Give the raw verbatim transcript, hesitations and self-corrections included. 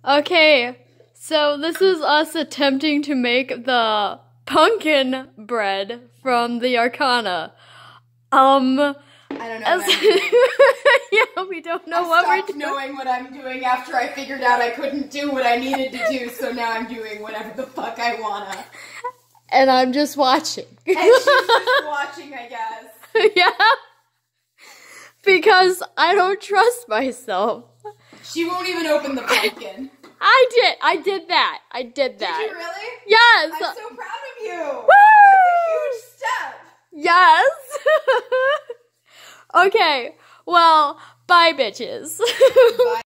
Okay, so this is us attempting to make the pumpkin bread from the Arcana. Um, I don't know as, what I'm doing. yeah, we don't know I what we're stopped doing. knowing what I'm doing after I figured out I couldn't do what I needed to do, so now I'm doing whatever the fuck I wanna. And I'm just watching. And she's just watching, I guess. Yeah. Because I don't trust myself. She won't even open the pumpkin. I did. I did that. I did that. Did you really? Yes. I'm so proud of you. Woo! That's a huge step. Yes. Okay. Well, bye, bitches. Bye.